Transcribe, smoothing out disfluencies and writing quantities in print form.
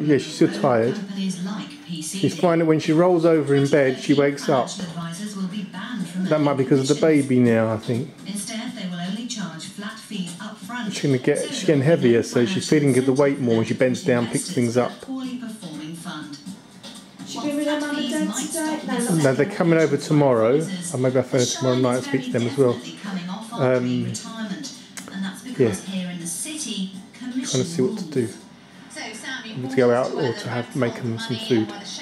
Yeah, she's still tired. She's finding when she rolls over in bed, she wakes up. That might be because of the baby now, I think. She's getting heavier, so she's feeling the weight more when she bends down, picks things up. She been with her mum and dad today? No, they're coming over tomorrow. Maybe I'll phone her tomorrow night and speak to them as well. Yeah. Trying to see what to do. To go out or to make them some food.